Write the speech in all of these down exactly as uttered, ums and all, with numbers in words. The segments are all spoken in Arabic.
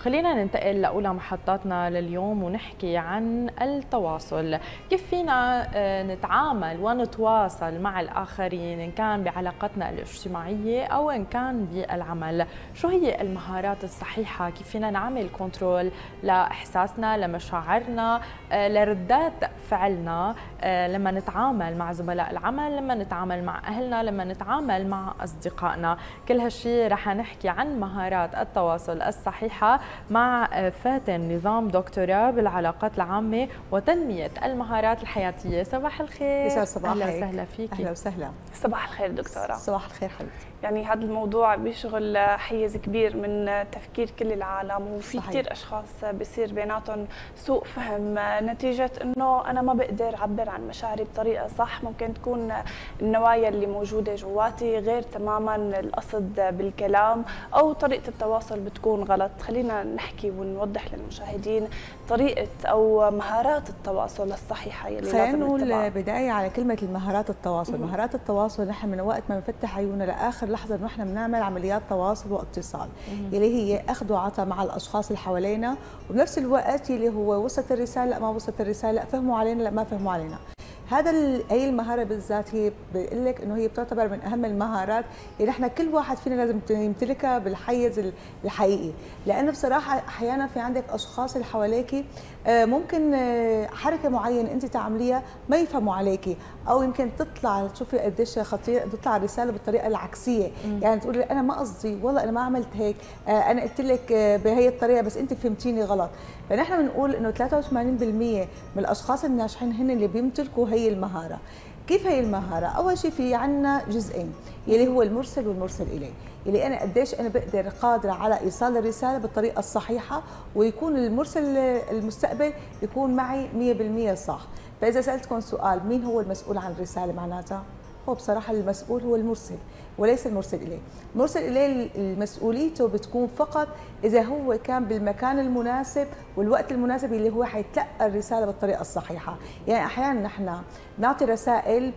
خلينا ننتقل لأولى محطاتنا لليوم ونحكي عن التواصل. كيف فينا نتعامل ونتواصل مع الآخرين إن كان بعلاقتنا الاجتماعية أو إن كان بالعمل؟ شو هي المهارات الصحيحة؟ كيف فينا نعمل كنترول لإحساسنا، لمشاعرنا، لردات فعلنا لما نتعامل مع زملاء العمل، لما نتعامل مع أهلنا، لما نتعامل مع أصدقائنا؟ كل هالشي رح نحكي عن مهارات التواصل الصحيحة مع فاتن، نظام دكتوراه بالعلاقات العامة وتنمية المهارات الحياتية. صباح الخير. يسعد صباحك. أهلا وسهلا فيكي. أهلا وسهلا. صباح الخير دكتورة. صباح الخير حبيبتي. يعني هذا الموضوع بيشغل حيز كبير من تفكير كل العالم، وفي كثير اشخاص بيصير بيناتهم سوء فهم نتيجه انه انا ما بقدر اعبر عن مشاعري بطريقه صح. ممكن تكون النوايا اللي موجوده جواتي غير تماما القصد بالكلام، او طريقه التواصل بتكون غلط. خلينا نحكي ونوضح للمشاهدين طريقه او مهارات التواصل الصحيحه يلي خلينا لازم نقول نتبعها. بدايه على كلمه المهارات التواصل. مم. مهارات التواصل نحن من وقت ما بنفتح عيوننا لاخر لحظه انه احنا بنعمل عمليات تواصل واتصال، يلي هي اخذ وعطاء مع الاشخاص اللي حوالينا، وبنفس الوقت يلي هو وصلت الرساله لا ما وصلت الرساله، لا فهموا علينا لا ما فهموا علينا. هذا هي المهاره بالذات هي بقول لك انه هي بتعتبر من اهم المهارات اللي احنا كل واحد فينا لازم يمتلكها بالحيز الحقيقي، لانه بصراحه احيانا في عندك اشخاص اللي حواليكي ممكن حركه معينه انت تعمليها ما يفهموا عليكي، او يمكن تطلع تشوفي قديش خطير تطلع الرساله بالطريقه العكسيه. مم. يعني تقولي انا ما قصدي، والله انا ما عملت هيك، انا قلت لك بهي الطريقه بس انت فهمتيني غلط. فنحن بنقول انه ثلاثة وثمانين بالمئة من الاشخاص الناجحين هن اللي بيمتلكوا هي المهاره. كيف هي المهاره؟ اول شيء في عندنا جزئين يلي هو المرسل والمرسل اليه، يلي انا قديش انا بقدر قادره على ايصال الرساله بالطريقه الصحيحه، ويكون المرسل المستقبل يكون معي مئة بالمئة صح. فاذا سالتكم سؤال مين هو المسؤول عن الرساله معناتها؟ هو بصراحه المسؤول هو المرسل وليس المرسل اليه. المرسل اليه مسؤوليته بتكون فقط اذا هو كان بالمكان المناسب والوقت المناسب اللي هو حيتلقى الرساله بالطريقه الصحيحه. يعني احيانا نحن نعطي رسائل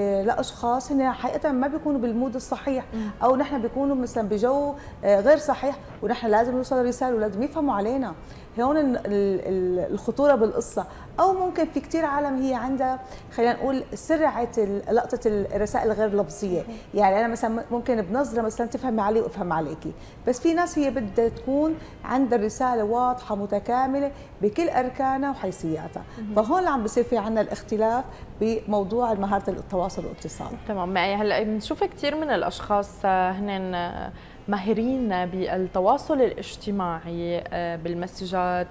لاشخاص هن حقيقه ما بيكونوا بالمود الصحيح، او نحن بيكونوا مثلا بجو غير صحيح، ونحن لازم نوصل الرساله ولازم يفهموا علينا. هون الخطوره بالقصه. او ممكن في كثير عالم هي عندها خلينا نقول سرعه لقطه الرسائل الغير لفظيه، يعني انا مثلا ممكن بنظره مثلا تفهمي علي وافهم عليكي، بس في ناس هي بدها تكون عندها الرساله واضحه متكامله بكل اركانها وحيثياتها. فهون اللي عم بصير في عندنا الاختلاف بموضوع مهاره التواصل والاتصال. تمام. معي هلا بنشوف كثير من الاشخاص هن ماهرين بالتواصل الاجتماعي، بالمسجات،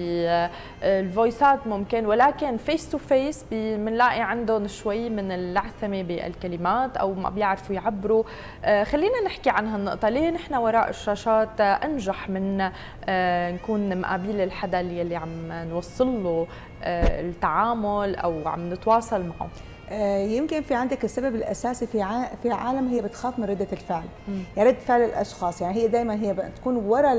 بالفويسات ممكن، ولكن فيس تو فيس بنلاقي عندهم شوي من اللعثمه بالكلمات او ما بيعرفوا يعبروا. خلينا نحكي عن هالنقطه، ليه نحن وراء الشاشات انجح من نكون مقابل الحدا اللي عم نوصل له التعامل او عم نتواصل معه؟ يمكن في عندك السبب الاساسي في في عالم هي بتخاف من رده الفعل، يعني رده فعل الاشخاص، يعني هي دائما هي بتكون ورا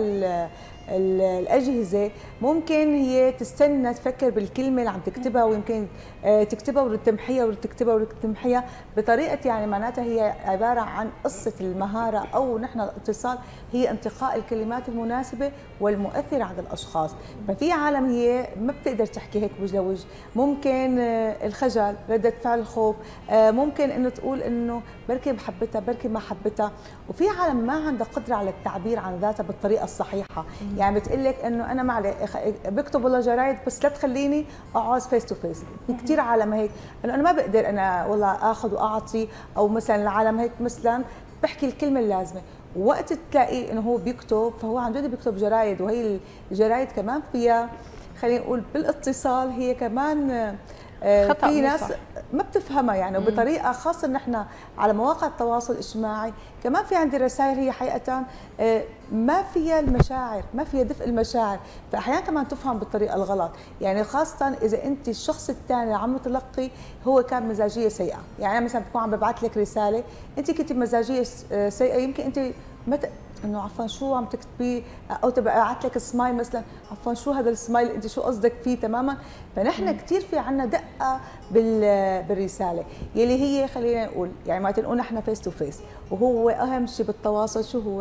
الاجهزه، ممكن هي تستنى تفكر بالكلمه اللي عم تكتبها، ويمكن تكتبها وتمحيها وتكتبها وتمحيها بطريقه، يعني معناتها هي عباره عن قصه المهاره او نحن الاتصال هي انتقاء الكلمات المناسبه والمؤثره عند الاشخاص. ففي عالم هي ما بتقدر تحكي هيك وجه لوجه، ممكن الخجل، رده فعل الخوف، ممكن انه تقول انه بركي بحبتها بركي ما حبتها. وفي عالم ما عندها قدره على التعبير عن ذاتها بالطريقه الصحيحه، يعني بتقول لك انه انا معلي بكتب والله جرايد بس لا تخليني اقعد فيس تو فيس. كثير عالم هيك انه انا ما بقدر انا والله اخذ واعطي، او مثلا العالم هيك مثلا بحكي الكلمه اللازمه، ووقت تلاقي انه هو بيكتب فهو عن جد بيكتب جرايد. وهي الجرايد كمان فيها خلينا نقول بالاتصال هي كمان خطأ في ناس ما بتفهمها يعني، وبطريقه خاصه نحن على مواقع التواصل الاجتماعي كمان في عندي رسائل هي حقيقه ما فيها المشاعر، ما فيها دفء المشاعر، فاحيانا كمان تفهم بالطريقه الغلط، يعني خاصه اذا انت الشخص الثاني عم تلقي هو كان مزاجيه سيئه. يعني انا مثلا بكون عم ببعث لك رساله انت كنت مزاجيه سيئه، يمكن انت ما انه عفوا شو عم تكتبي، او تبقى بعت لك سمايل مثلا عفوا شو هذا السمايل انت شو قصدك فيه تماما. فنحن كثير في عندنا دقه بالرساله يلي هي خلينا نقول يعني ما تنقول نحن فيس تو فيس، وهو اهم شيء بالتواصل شو هو؟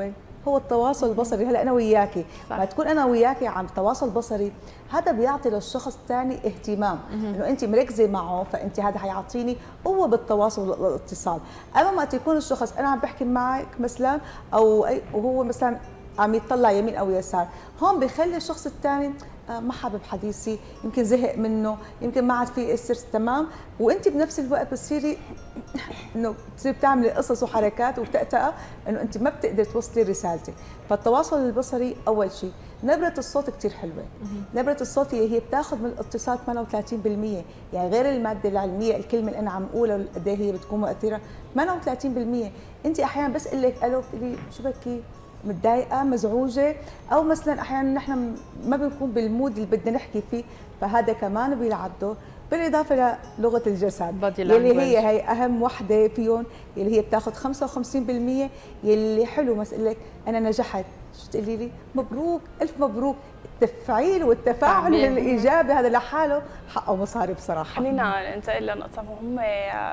هو التواصل البصري. هلا انا وياكي ما تكون انا وياكي عم تواصل بصري، هذا بيعطي للشخص الثاني اهتمام، انه انت مركزه معه، فانت هذا حيعطيني قوه بالتواصل والاتصال. اما ما تكون الشخص انا عم بحكي معك مثلا او أي وهو مثلا عم يطلع يمين او يسار، هون بخلي الشخص الثاني ما حابب حديثي، يمكن زهق منه، يمكن ما عاد في يأثر تمام، وانت بنفس الوقت بتصيري انه بتصير بتعملي قصص وحركات وبتأتأة انه انت ما بتقدري توصلي رسالتك. فالتواصل البصري اول شيء. نبرة الصوت كثير حلوة. نبرة الصوت هي بتاخذ من الاتصال ثمانية وثلاثين بالمئة، يعني غير المادة العلمية الكلمة اللي انا عم اقولها قد ايه هي بتكون مؤثرة، ثمانية وثلاثين بالمئة. انت احيانا بس اقول لك الو بتقولي شو بكي؟ متضايقه، مزعوجه، او مثلا احيانا نحن ما بنكون بالمود اللي بدنا نحكي فيه، فهذا كمان بيلعب دور. بالاضافه للغه الجسد يلي هي هي اهم وحده فيهم، يلي هي بتاخذ خمسة وخمسين بالمئة. يلي حلو مثلا لك انا نجحت، شو تقولي لي؟ مبروك، الف مبروك. التفعيل والتفاعل الايجابي هذا لحاله حقه مصاري بصراحه. خلينا ننتقل لنقطه مهمه.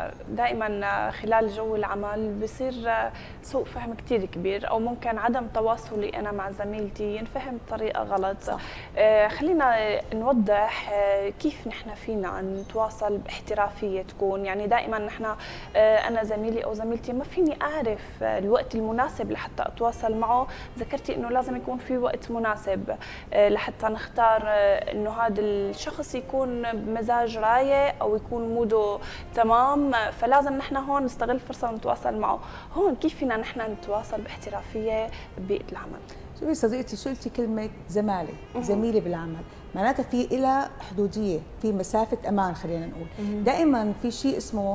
دائما خلال جو العمل بصير سوء فهم كثير كبير، او ممكن عدم تواصلي انا مع زميلتي ينفهم بطريقه غلط. صح. خلينا نوضح كيف نحن فينا نتواصل باحترافيه تكون، يعني دائما نحن انا زميلي او زميلتي ما فيني اعرف الوقت المناسب لحتى اتواصل معه. ذكرتي انه لازم يكون في وقت مناسب لحتى نختار انه هذا الشخص يكون بمزاج رايق او يكون موده تمام، فلازم نحن هون نستغل الفرصه ونتواصل معه. هون كيف فينا نحن نتواصل باحترافيه ببيئه العمل؟ شوفي صديقتي، شو قلتي كلمه زماله، زميلي بالعمل، معناتها في إلى حدوديه، في مسافه امان. خلينا نقول دائما في شيء اسمه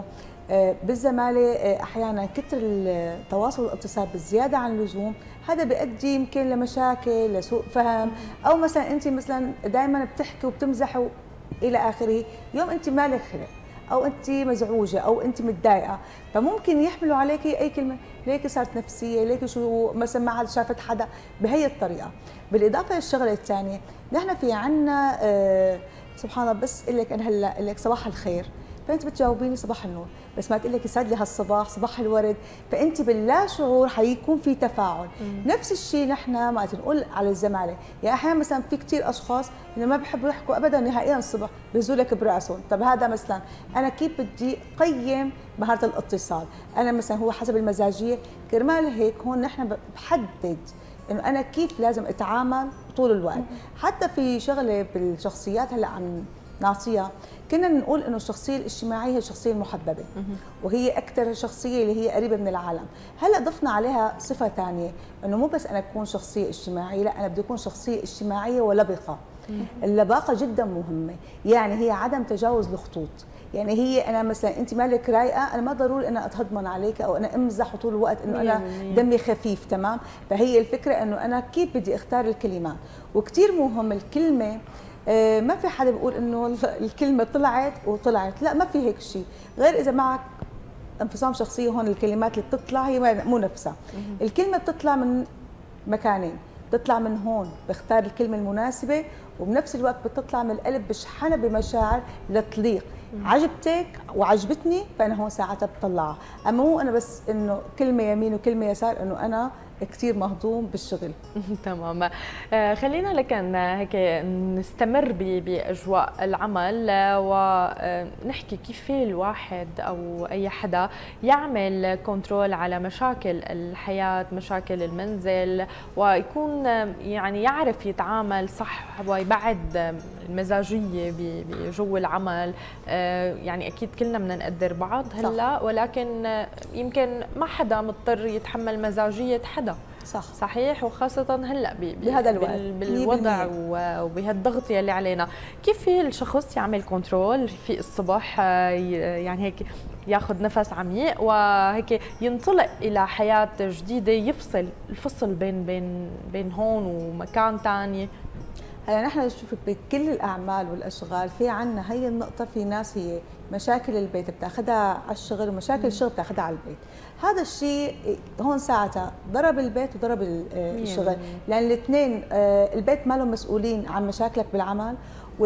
بالزماله احيانا كثر التواصل والاتصال بالزياده عن اللزوم، هذا بيؤدي يمكن لمشاكل، لسوء فهم، او مثلا انت مثلا دائما بتحكي وبتمزحوا الى اخره، يوم انت مالك خلق او انت مزعوجه او انت متضايقه، فممكن يحملوا عليكي اي كلمه، ليكي صارت نفسيه، ليكي شو مثلا ما عاد شافت حدا بهي الطريقه. بالاضافه للشغله الثانيه، نحن في عندنا آه سبحان الله، بس اقول لك انا هلا اقول لك صباح الخير، فانت بتجاوبيني صباح النور، بس ما تقول لك يسعد لي هالصباح، صباح الورد، فانت باللا شعور حيكون في تفاعل. مم. نفس الشيء نحن ما نقول على الزماله، يعني احيانا مثلا في كثير اشخاص اللي ما بيحبوا يحكوا ابدا نهائيا الصبح، بيهزوا لك براسهم، طب هذا مثلا انا كيف بدي قيم مهاره الاتصال؟ انا مثلا هو حسب المزاجيه، كرمال هيك هون نحن بحدد انه انا كيف لازم اتعامل طول الوقت. مم. حتى في شغله بالشخصيات هلا عم نعطيها، كنا نقول انه الشخصيه الاجتماعيه هي الشخصيه المحببه، وهي اكثر شخصيه اللي هي قريبه من العالم. هلا ضفنا عليها صفه ثانيه، انه مو بس انا اكون شخصيه اجتماعيه، لا انا بدي اكون شخصيه اجتماعيه ولبقه. اللباقه جدا مهمه، يعني هي عدم تجاوز الخطوط. يعني هي انا مثلا انت مالك رايقه، انا ما ضروري انا اتهضمن عليك او انا امزح طول الوقت انه انا دمي خفيف، تمام؟ فهي الفكره انه انا كيف بدي اختار الكلمات. وكثير مهم الكلمه، ما في حدا بيقول انه الكلمه طلعت وطلعت، لا ما في هيك شيء، غير اذا معك انفصام شخصيه. هون الكلمات اللي بتطلع هي مو نفسها، الكلمه بتطلع من مكانين، بتطلع من هون بختار الكلمه المناسبه، وبنفس الوقت بتطلع من القلب بشحنها بمشاعر لتليق. عجبتك وعجبتني فانا هون ساعتها بطلعها، اما مو انا بس انه كلمه يمين وكلمه يسار انه انا كثير مهضوم بالشغل. تمام. خلينا لكن هيك نستمر باجواء العمل ونحكي كيف الواحد او اي حدا يعمل كنترول على مشاكل الحياه، مشاكل المنزل، ويكون يعني يعرف يتعامل صح ويبعد المزاجيه بجو العمل. يعني اكيد كلنا بدنا نقدر بعض هلا، ولكن يمكن ما حدا مضطر يتحمل مزاجيه حدا. صح صحيح، وخاصة هلا بهذا الوقت بالوضع وبهالضغط يلي علينا. كيف في الشخص يعمل كنترول في الصبح، يعني هيك ياخذ نفس عميق وهيك ينطلق إلى حياة جديدة، يفصل الفصل بين بين بين هون ومكان ثاني؟ هلا نحن نشوف بكل الاعمال والاشغال في عندنا هي النقطه، في ناس هي مشاكل البيت بتاخذها على الشغل، ومشاكل الشغل بتاخذها على البيت. هذا الشيء هون ساعتها ضرب البيت وضرب الشغل، لان الاثنين البيت ما لهم مسؤولين عن مشاكلك بالعمل،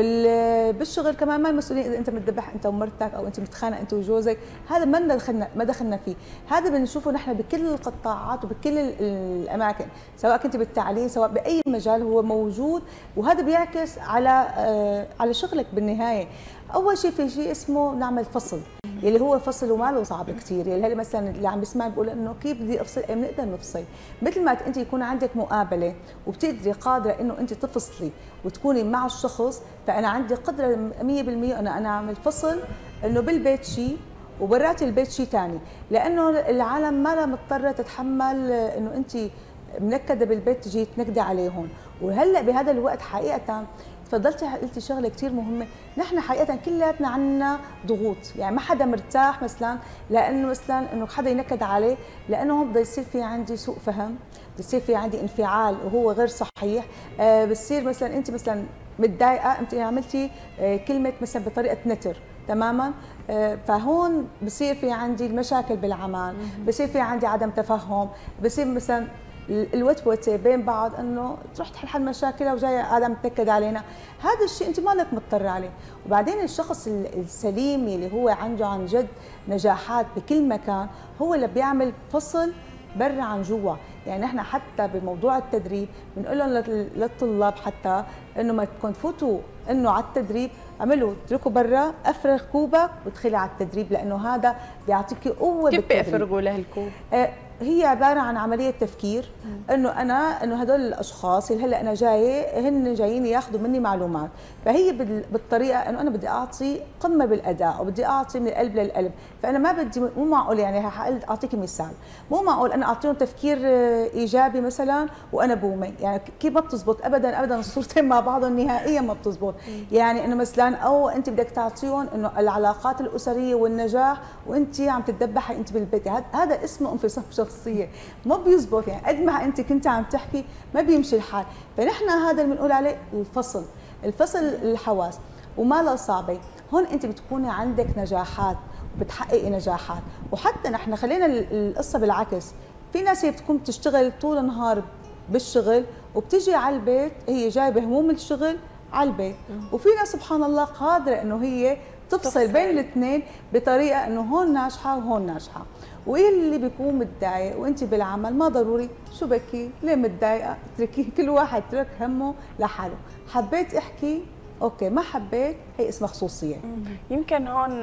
وبالشغل كمان ما المسؤولين اذا انت متذبح انت ومرتك او انت متخانق انت وجوزك. هذا ما دخلنا ما دخلنا فيه. هذا بنشوفه نحن بكل القطاعات وبكل الاماكن، سواء كنت بالتعليم سواء باي مجال هو موجود، وهذا بيعكس على على شغلك بالنهايه. اول شيء في شيء اسمه نعمل فصل، يلي هو فصل وما له صعب كثير. يلي هلا مثلا اللي عم بيسمع بيقول انه كيف بدي افصل؟ ايه بنقدر نفصل. مثل ما انت يكون عندك مقابله وبتقدري قادره انه انت تفصلي وتكوني مع الشخص، فانا عندي قدره مية بالمية انه انا اعمل فصل، انه بالبيت شيء وبرات البيت شيء ثاني، لانه العالم ما لها مضطره تتحمل انه انت منكده بالبيت تجي تنكدي عليهم. وهلا بهذا الوقت حقيقه تفضلتي قلتي شغله كثير مهمه، نحن حقيقه كلياتنا عندنا ضغوط، يعني ما حدا مرتاح مثلا لانه مثلا انه حدا ينكد عليه، لانه بده يصير في عندي سوء فهم، بده يصير في عندي انفعال وهو غير صحيح. آه بصير مثلا انت مثلا متضايقه، انت عملتي آه كلمه مثلا بطريقه نتر تماما، آه فهون بصير في عندي المشاكل بالعمل، بصير في عندي عدم تفهم، بصير مثلا الوتوته بين بعض انه تروح تحل مشاكلها وجاي ادم تنكد علينا. هذا الشيء انت مالك مضطر عليه. وبعدين الشخص السليم اللي هو عنده عن جد نجاحات بكل مكان هو اللي بيعمل فصل برا عن جوا. يعني نحن حتى بموضوع التدريب بنقول لهم للطلاب حتى انه ما تكون تفوتوا انه على التدريب اعملوا اتركوا برا، افرغ كوبك وادخلي على التدريب، لانه هذا بيعطيكي قوه بالتدريب. كيف بيفرغوا له الكوب؟ آه هي عباره عن عمليه تفكير، انه انا انه هدول الاشخاص اللي هلا انا جايه هن جايين ياخذوا مني معلومات، فهي بالطريقه انه انا بدي اعطي قمه بالاداء وبدي اعطي من القلب للقلب، فانا ما بدي مو معقول يعني اعطيكي مثال، مو معقول انا اعطيهم تفكير ايجابي مثلا وانا بومي، يعني كيف ما بتزبط ابدا ابدا الصورتين مع بعضهم نهائيا ما بتزبط. يعني انه مثلا او انت بدك تعطيهم انه العلاقات الاسريه والنجاح وانت عم تتدبحي انت بالبيت، هذا اسمه انفصام شخصيه، ما بيزبط. يعني قد ما انت كنت عم تحكي ما بيمشي الحال. فنحن هذا اللي بنقول عليه الفصل، الفصل الحواس وما له صعبه. هون انت بتكوني عندك نجاحات وبتحققي نجاحات. وحتى نحن خلينا القصه بالعكس، في ناس هي بتكون بتشتغل طول النهار بالشغل وبتجي على البيت هي جايبه هموم الشغل على البيت، وفي ناس سبحان الله قادره انه هي تفصل بين الاثنين بطريقه انه هون ناجحه وهون ناجحه. واللي بيكون متضايق وانت بالعمل ما ضروري شو بكي ليه متضايقه، اتركي كل واحد ترك همه لحاله. حبيت احكي اوكي، ما حبيت هي اسمها خصوصيه. يمكن هون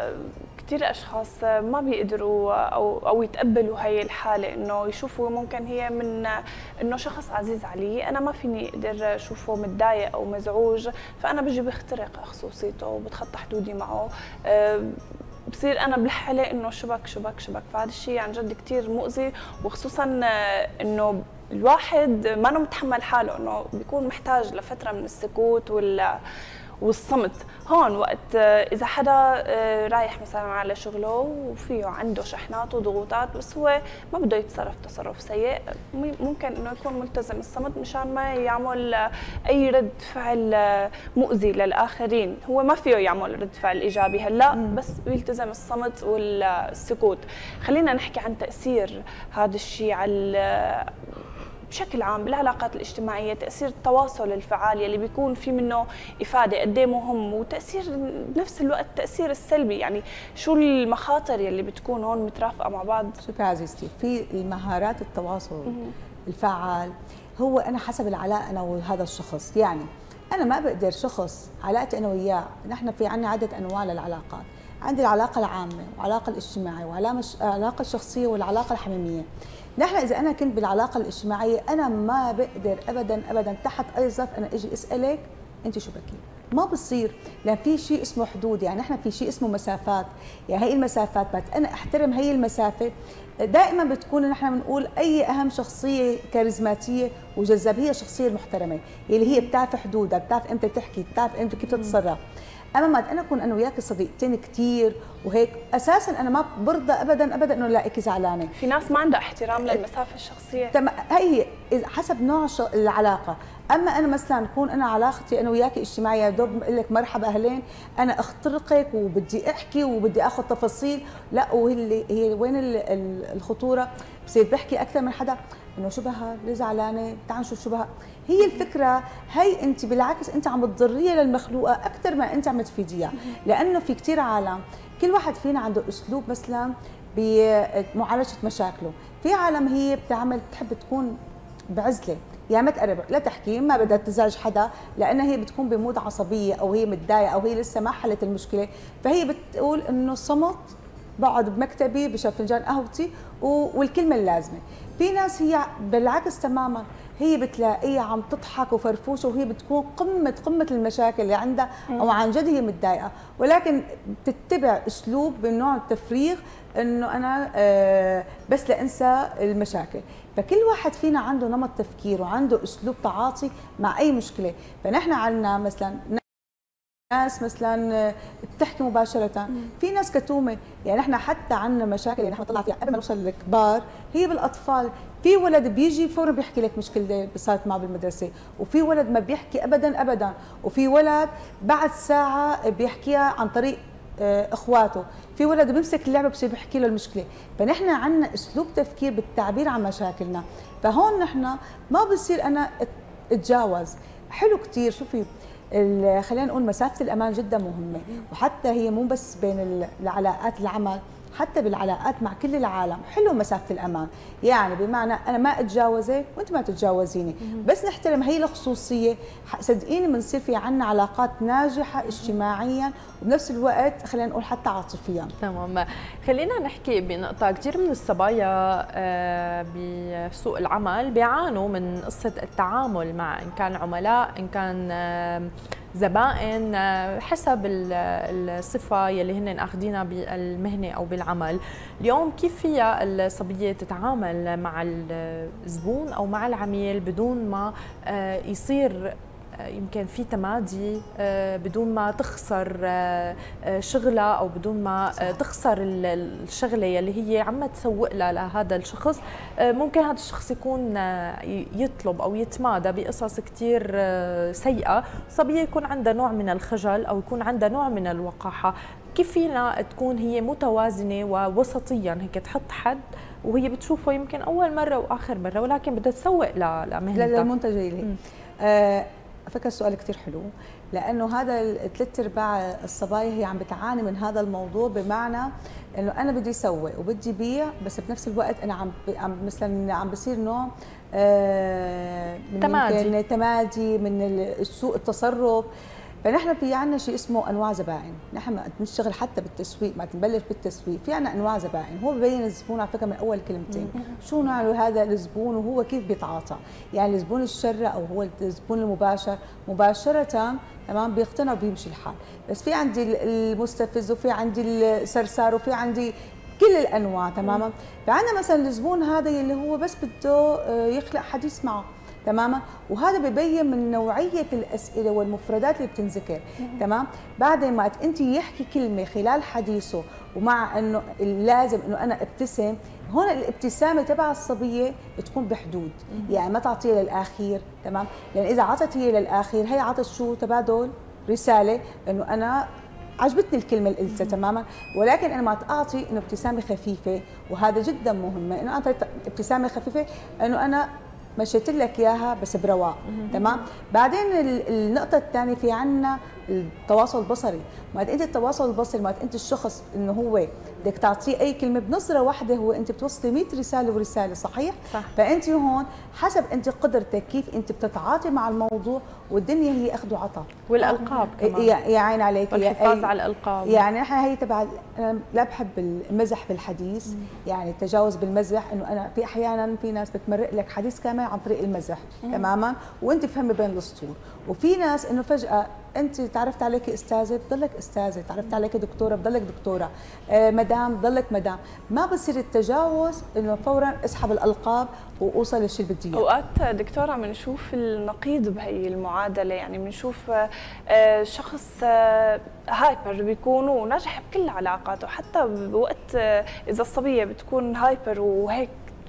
كثير اشخاص ما بيقدروا او او يتقبلوا هي الحاله، انه يشوفوا ممكن هي من انه شخص عزيز علي انا ما فيني اقدر اشوفه متضايق او مزعوج، فانا بجي بخترق خصوصيته وبتخطى حدودي معه، بصير انا بلح عليه انه شبك شبك شبك. فهذا الشيء عن جد كثير مؤذي، وخصوصا انه الواحد ما متحمل حاله، انه بيكون محتاج لفتره من السكوت وال والصمت. هون وقت اذا حدا رايح مثلا على شغله وفيه عنده شحنات وضغوطات بس هو ما بده يتصرف تصرف سيء، ممكن انه يكون ملتزم الصمت مشان ما يعمل اي رد فعل مؤذي للاخرين. هو ما فيه يعمل رد فعل ايجابي هلا، بس يلتزم الصمت والسكوت. خلينا نحكي عن تاثير هذا الشيء على بشكل عام بالعلاقات الاجتماعيه، تاثير التواصل الفعال يلي بيكون في منه افاده قد ايه مهم، وتاثير بنفس الوقت التاثير السلبي. يعني شو المخاطر يلي بتكون هون مترافقه مع بعض؟ شوفي عزيزتي، في المهارات التواصل الفعال هو انا حسب العلاقه انا وهذا الشخص. يعني انا ما بقدر شخص علاقتي انا وياه، نحن في عندنا عده انواع للعلاقات، عندي العلاقه العامه والعلاقه الاجتماعيه والعلاقه الشخصيه والعلاقه الحميميه. نحن اذا انا كنت بالعلاقه الاجتماعيه انا ما بقدر ابدا ابدا تحت اي ظرف انا اجي اسالك انت شو بكي، ما بصير، لان في شيء اسمه حدود. يعني نحن في شيء اسمه مسافات، يعني هي المسافات بس انا احترم هي المسافه. دائما بتكون نحن بنقول اي اهم شخصيه كاريزماتيه وجذابيه هي الشخصيه المحترمه اللي هي بتعرف حدودها، بتعرف امتى تحكي، بتعرف امتى كيف تتصرف. اما ما انا اكون انا وياك صديقتين كثير وهيك اساسا انا ما برضى ابدا ابدا انه الاقيكي زعلانه. في ناس ما عندها احترام للمسافه الشخصيه. تمام، هي حسب نوع العلاقه. اما انا مثلا اكون انا علاقتي انا وياكي اجتماعيه يا دوب بقول لك مرحبا اهلين، انا اخترقك وبدي احكي وبدي اخذ تفاصيل، لا وهي هي وين الخطوره؟ بصير بحكي اكثر من حدا انه شو بها؟ ليه زعلانه؟ تعال نشوف شو بها. هي الفكره هي انت بالعكس انت عم تضريها للمخلوقه اكثر ما انت عم تفيديها، لانه في كثير عالم كل واحد فينا عنده اسلوب مثلا بمعالجه مشاكله، في عالم هي بتعمل بتحب تكون بعزله، يا ما تقرب لا تحكي، ما بدها تزعج حدا لانها هي بتكون بمود عصبيه او هي متضايقه او هي لسه ما حلت المشكله، فهي بتقول انه الصمت بقعد بمكتبي بشرب فنجان قهوتي والكلمه اللازمه. في ناس هي بالعكس تماما، هي بتلاقيها عم تضحك وفرفوشه وهي بتكون قمه قمه المشاكل اللي عندها او عن جد هي متضايقه، ولكن بتتبع اسلوب من نوع التفريغ انه انا آه بس لانسى المشاكل. فكل واحد فينا عنده نمط تفكير وعنده اسلوب تعاطي مع اي مشكله، فنحن عندنا مثلا ناس مثلا بتحكي مباشره، في ناس كتومه، يعني احنا حتى عندنا مشاكل اللي نحن نطلع فيها قبل ما نوصل للكبار هي بالاطفال، في ولد بيجي فورا بيحكي لك مشكله صارت معه بالمدرسه، وفي ولد ما بيحكي ابدا ابدا، وفي ولد بعد ساعه بيحكيها عن طريق اخواته، في ولد بيمسك اللعبه بصير بيحكي له المشكله، فنحن عندنا اسلوب تفكير بالتعبير عن مشاكلنا، فهون نحن ما بصير انا اتجاوز. حلو كثير، شوفي خلينا نقول مسافه الامان جدا مهمه، وحتى هي مو بس بين العلاقات العمل، حتى بالعلاقات مع كل العالم حلو مسافه الامان، يعني بمعنى انا ما اتجاوزك وانت ما تتجاوزيني، بس نحترم هي الخصوصيه، صدقيني بنصير في عنا علاقات ناجحه اجتماعيا وبنفس الوقت خلينا نقول حتى عاطفيا. تمام، خلينا نحكي بنقطه، كثير من الصبايا بسوق العمل بيعانوا من قصه التعامل مع ان كان عملاء ان كان زبائن حسب الصفه يلي هن اخذينها بالمهنه او بالعمل. اليوم كيف فيها الصبيه تتعامل مع الزبون او مع العميل بدون ما يصير يمكن في تمادي، بدون ما تخسر شغلها او بدون ما تخسر الشغله يلي هي عم تسوق لها لهذا الشخص؟ ممكن هذا الشخص يكون يطلب او يتمادى بقصص كثير سيئه، صبيه يكون عندها نوع من الخجل او يكون عندها نوع من الوقاحه. كيف فينا تكون هي متوازنه ووسطيا هيك تحط حد وهي بتشوفه يمكن اول مره واخر مره ولكن بدها تسوق لمهنتها للمنتج اللي هي؟ فكر السؤال كثير حلو، لانه هذا ثلاث ارباع الصبايا هي عم بتعاني من هذا الموضوع، بمعنى انه انا بدي اسوق وبدي بيع، بس بنفس الوقت انا عم عم مثلا عم بصير نوع آه من تمادي تمادي من سوء التصرف. فنحن في عندنا شيء اسمه انواع زبائن، نحن ما بنشتغل حتى بالتسويق، ما تنبلش بالتسويق، في عندنا انواع زبائن، هو ببين الزبون على فكره من اول كلمتين شو نوع هذا الزبون وهو كيف بيتعاطى، يعني الزبون الشرة او هو الزبون المباشر مباشره تمام بيقتنع وبيمشي الحال، بس في عندي المستفز وفي عندي السرسار وفي عندي كل الانواع تماما. فعندنا مثلا الزبون هذا اللي هو بس بده يخلق حديث معه تماما، وهذا ببين من نوعيه الاسئله والمفردات اللي بتنذكر تمام. بعد ما انت يحكي كلمه خلال حديثه ومع انه لازم انه انا ابتسم، هون الابتسامه تبع الصبيه تكون بحدود، يعني ما تعطيها للاخير تمام، لان اذا عطت هي للاخير هي عطت شو تبادل رساله انه انا عجبتني الكلمه اللي قلتها تماما، ولكن انا ما اعطي انه ابتسامه خفيفه، وهذا جدا مهم انه اعطي ابتسامه خفيفه انه انا مشيت لك اياها بس برواق تمام. بعدين النقطه الثانيه في عندنا التواصل البصري، ما انت التواصل البصري ما انت الشخص انه هو بدك تعطيه اي كلمه بنظره واحده، هو انت بتوصلي مئة رساله ورساله صحيح؟ صح. فانت هون حسب انت قدرتك كيف انت بتتعاطي مع الموضوع، والدنيا هي اخذ وعطاء، والالقاب كمان يا عين عليك، والحفاظ على الالقاب، يعني احنا هي تبع انا لا بحب المزح بالحديث، مم. يعني التجاوز بالمزح، انه انا في احيانا في ناس بتمرق لك حديث كامل عن طريق المزح مم. تماما، وانت فهمي بين السطور، وفي ناس انه فجاه انت تعرفت عليك استاذه بضلك استاذه، تعرفت عليك دكتوره بضلك دكتوره، آه مدام بضلك مدام، ما بصير التجاوز انه فورا اسحب الالقاب واوصل للشيء اللي بدي اياه. اوقات دكتوره بنشوف النقيض بهي المعادله، يعني بنشوف آه شخص آه هايبر بيكون وناجح بكل علاقاته، حتى بوقت آه اذا الصبيه بتكون هايبر وهيك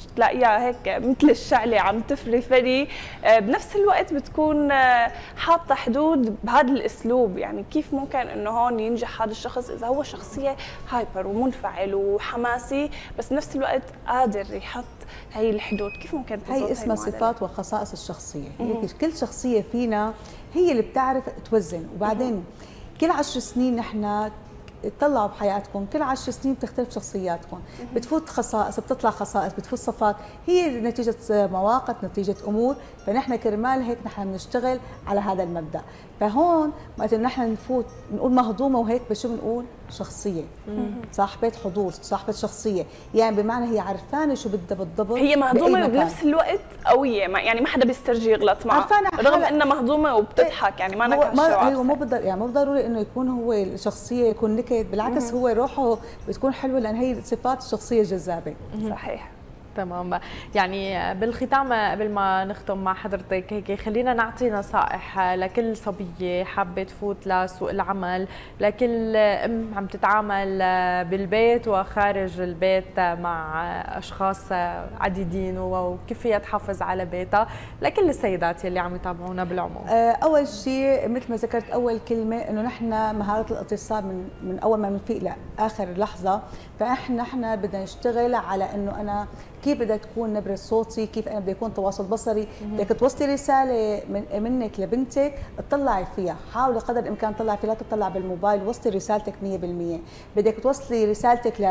تلاقيها هيك مثل الشعلة عم تفري فري، بنفس الوقت بتكون حاطة حدود بهذا الأسلوب. يعني كيف ممكن إنه هون ينجح هذا الشخص إذا هو شخصية هايبر ومنفعل وحماسي بس بنفس الوقت قادر يحط هي الحدود؟ كيف ممكن تزبط هي هي اسمها صفات وخصائص الشخصية. هيك كل شخصية فينا هي اللي بتعرف توزن. وبعدين كل عشر سنين نحن اطلعوا بحياتكم، كل عشر سنين بتختلف شخصياتكم، بتفوت خصائص، بتطلع خصائص، بتفوت صفات، هي نتيجة مواقف، نتيجة أمور. فنحن كرمال هيك نحن بنشتغل على هذا المبدأ. فهون وقت نحن نفوت نقول مهضومة وهيك بشو بنقول؟ شخصية، صاحبة حضور، صاحبة شخصية، يعني بمعنى هي عرفانة شو بدها بالضبط، هي مهضومة وبنفس الوقت قوية، يعني ما حدا بيسترجي يغلط معها رغم انها مهضومة وبتضحك، يعني ما نكش. ايوه مو بالضروري، يعني مو ضروري انه يكون هو الشخصية يكون نكت، بالعكس هو روحه بتكون حلوة لان هي صفات الشخصية جذابة. صحيح. تمام. يعني بالختام قبل ما نختم مع حضرتك هيك خلينا نعطي نصائح لكل صبية حابة تفوت لسوق العمل، لكل ام عم تتعامل بالبيت وخارج البيت مع اشخاص عديدين وكيف فيها تحافظ على بيتها، لكل السيدات يلي عم يتابعونا بالعموم. اول شيء مثل ما ذكرت اول كلمة انه نحن مهارة الاتصال من من اول ما بنفيق لاخر لحظة، فاحنا نحن بدنا نشتغل على انه انا كيف بدها تكون نبرة صوتي، كيف انا بدي يكون تواصل بصري، بدك توصلي رسالة من منك لبنتك تطلعي فيها، حاولي قدر الامكان تطلعي فيها، لا تطلع بالموبايل، وصلي رسالتك مية بالمية، بدك توصلي رسالتك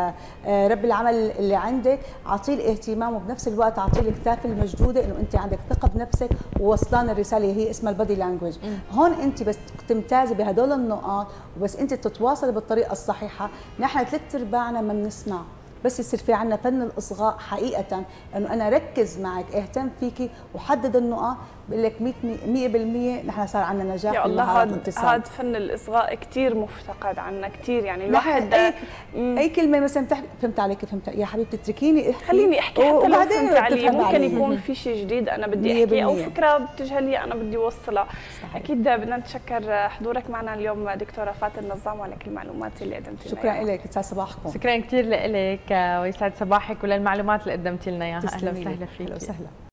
لرب العمل اللي عندك، اعطيه الاهتمام وبنفس الوقت اعطيه الكتافة المشدودة انه انت عندك ثقة بنفسك ووصلان الرسالة هي اسمها البادي لانجويج. هون انت بس تمتازي بهدول النقاط وبس انت تتواصلي بالطريقة الصحيحة. نحن ثلاث ارباعنا ما بنسمع، بس يصير في عنا فن الاصغاء حقيقه، انه انا ركز معك، اهتم فيكي وحدد النقاط، بقول لك مية بالمية نحن صار عندنا نجاح. يا الله، هذا هذا فن الاصغاء كثير مفتقد عنا كثير، يعني الواحد اي, أي كلمه مثلا بتحكي فهمت عليك فهمت يا حبيبتي اتركيني احكي، خليني احكي حتى لو فهمت علي، ممكن عليه. يكون في شيء جديد انا بدي احكيه او فكره بتجي لي انا بدي اوصلها. اكيد بدنا نتشكر حضورك معنا اليوم دكتوره فاتن النظام على كل المعلومات اللي قدمتي لنا. شكرا لك، يسعد صباحكم. شكرا كثير لك ويسعد صباحك وللمعلومات اللي قدمتي لنا اياها. اهلا وسهلا فيك. اهلا وسهلا.